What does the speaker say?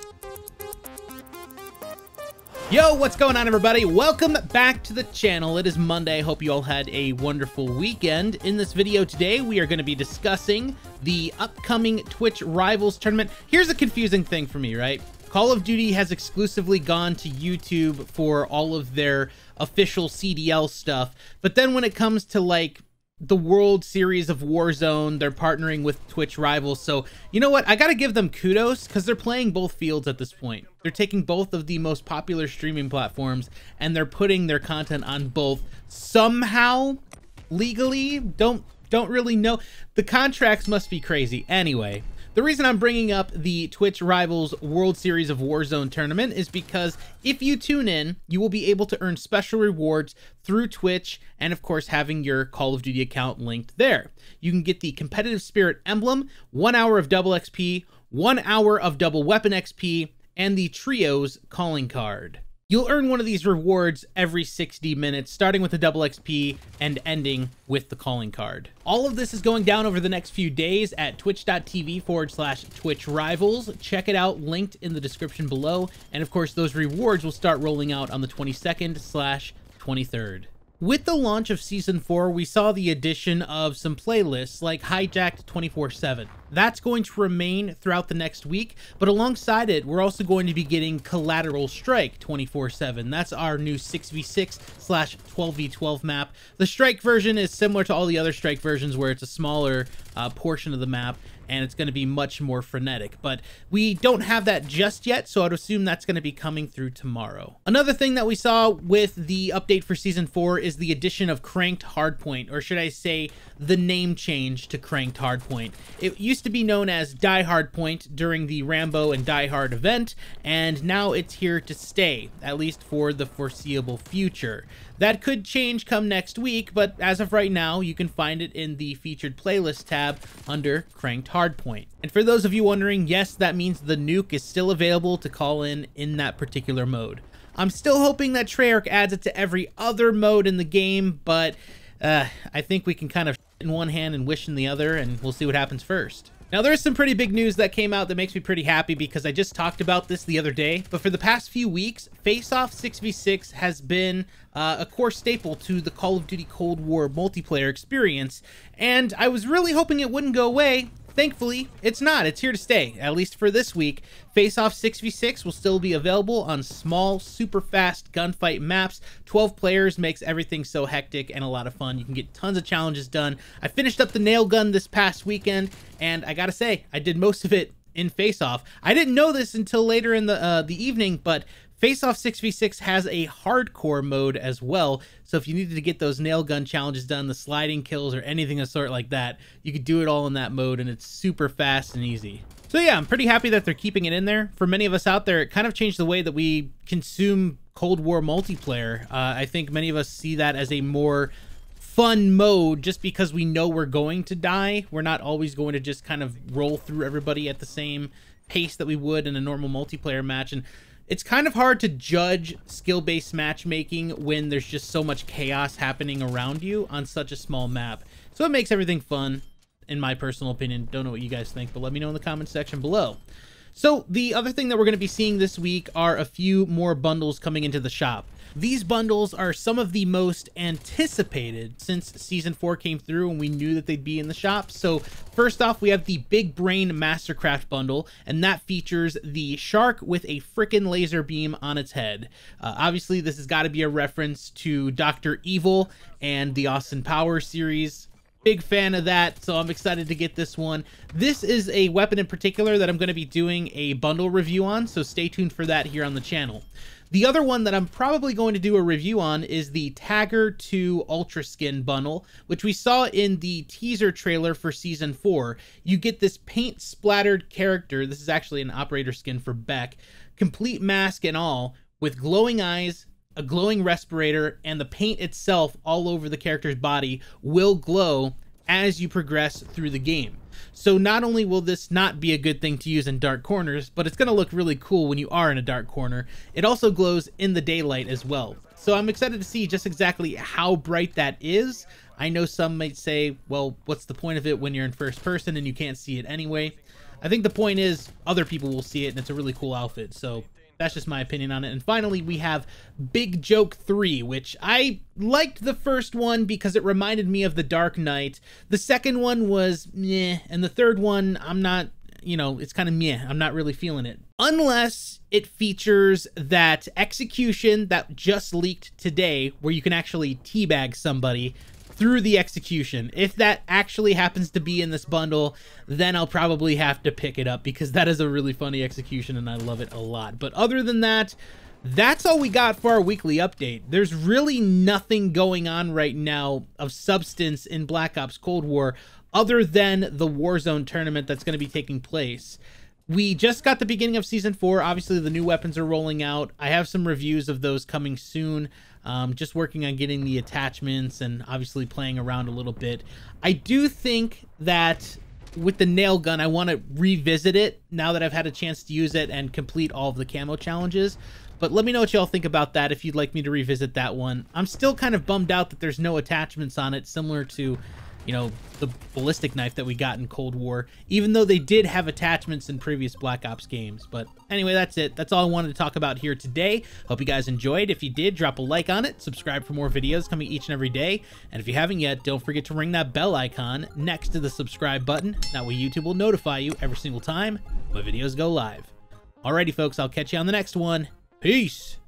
Yo, what's going on, everybody? Welcome back to the channel. It is Monday. Hope you all had a wonderful weekend. In this video today, we are going to be discussing the upcoming Twitch Rivals tournament. Here's a confusing thing for me, right? Call of Duty has exclusively gone to YouTube for all of their official CDL stuff, but then when it comes to like the World Series of Warzone, they're partnering with Twitch Rivals. So you know what, I gotta give them kudos because they're playing both fields at this point. They're taking both of the most popular streaming platforms and they're putting their content on both somehow, legally. Don't really know. The contracts must be crazy. Anyway, the reason I'm bringing up the Twitch Rivals World Series of Warzone tournament is because if you tune in, you will be able to earn special rewards through Twitch and, of course, having your Call of Duty account linked there. You can get the Competitive Spirit emblem, 1 hour of double XP, 1 hour of double weapon XP, and the Trios calling card. You'll earn one of these rewards every 60 minutes, starting with the double XP and ending with the calling card. All of this is going down over the next few days at twitch.tv/Twitch Rivals. Check it out, linked in the description below. And of course, those rewards will start rolling out on the 22nd/23rd. With the launch of Season 4, we saw the addition of some playlists like Hijacked 24/7. That's going to remain throughout the next week, but alongside it, we're also going to be getting Collateral Strike 24/7. That's our new 6v6/12v12 map. The Strike version is similar to all the other Strike versions where it's a smaller portion of the map, and it's going to be much more frenetic, but we don't have that just yet, so I'd assume that's going to be coming through tomorrow. Another thing that we saw with the update for Season 4 is the addition of Cranked Hardpoint, or should I say the name change to Cranked Hardpoint. It used to be known as Die Hardpoint during the Rambo and Die Hard event, and now it's here to stay, at least for the foreseeable future. That could change come next week, but as of right now, you can find it in the featured playlist tab under Cranked Hardpoint. And for those of you wondering, yes, that means the nuke is still available to call in that particular mode. I'm still hoping that Treyarch adds it to every other mode in the game, but I think we can kind of in one hand and wish in the other, and we'll see what happens first. Now, there's some pretty big news that came out that makes me pretty happy because I just talked about this the other day, but for the past few weeks, Faceoff 6v6 has been a core staple to the Call of Duty Cold War multiplayer experience, and I was really hoping it wouldn't go away. Thankfully, it's not. It's here to stay, at least for this week. Faceoff 6v6 will still be available on small, super fast gunfight maps. 12 players makes everything so hectic and a lot of fun. You can get tons of challenges done. I finished up the nail gun this past weekend, and I gotta say, I did most of it in Faceoff. I didn't know this until later in the evening, but Faceoff 6v6 has a hardcore mode as well, so if you needed to get those nail gun challenges done, the sliding kills, or anything of sort like that, you could do it all in that mode, and it's super fast and easy. So yeah, I'm pretty happy that they're keeping it in there. For many of us out there, it kind of changed the way that we consume Cold War multiplayer. I think many of us see that as a more fun mode just because we know we're going to die. We're not always going to just kind of roll through everybody at the same pace that we would in a normal multiplayer match, and it's kind of hard to judge skill-based matchmaking when there's just so much chaos happening around you on such a small map. So it makes everything fun, in my personal opinion. Don't know what you guys think, but let me know in the comment section below. So the other thing that we're going to be seeing this week are a few more bundles coming into the shop. These bundles are some of the most anticipated since Season 4 came through and we knew that they'd be in the shop. So first off, we have the Big Brain Mastercraft bundle, and that features the shark with a frickin' laser beam on its head. Obviously, this has got to be a reference to Dr. Evil and the Austin Powers series. Big fan of that, so I'm excited to get this one. This is a weapon in particular that I'm going to be doing a bundle review on, so stay tuned for that here on the channel. The other one that I'm probably going to do a review on is the Tagger 2 Ultra Skin bundle, which we saw in the teaser trailer for Season 4. You get this paint-splattered character. This is actually an operator skin for Beck. Complete mask and all, with glowing eyes, a glowing respirator, and the paint itself all over the character's body will glow as you progress through the game. So not only will this not be a good thing to use in dark corners, but it's going to look really cool when you are in a dark corner. It also glows in the daylight as well. So I'm excited to see just exactly how bright that is. I know some might say, well, what's the point of it when you're in first person and you can't see it anyway? I think the point is other people will see it, and it's a really cool outfit. So that's just my opinion on it. And finally, we have Big Joke 3, which I liked the first one because it reminded me of The Dark Knight. The second one was meh, and the third one, I'm not, you know, it's kind of meh. I'm not really feeling it. Unless it features that execution that just leaked today, where you can actually teabag somebody through the execution. If that actually happens to be in this bundle, then I'll probably have to pick it up, because that is a really funny execution and I love it a lot. But other than that, that's all we got for our weekly update. There's really nothing going on right now of substance in Black Ops Cold War other than the Warzone tournament that's going to be taking place. We just got the beginning of Season 4. Obviously, the new weapons are rolling out. I have some reviews of those coming soon. Just working on getting the attachments and obviously playing around a little bit. I do think that with the nail gun, I want to revisit it now that I've had a chance to use it and complete all of the camo challenges. But let me know what y'all think about that, if you'd like me to revisit that one. I'm still kind of bummed out that there's no attachments on it, similar to, you know, the ballistic knife that we got in Cold War, even though they did have attachments in previous Black Ops games. But anyway, that's it. That's all I wanted to talk about here today. Hope you guys enjoyed. If you did, drop a like on it, subscribe for more videos coming each and every day. And if you haven't yet, don't forget to ring that bell icon next to the subscribe button. That way YouTube will notify you every single time my videos go live. Alrighty folks, I'll catch you on the next one. Peace!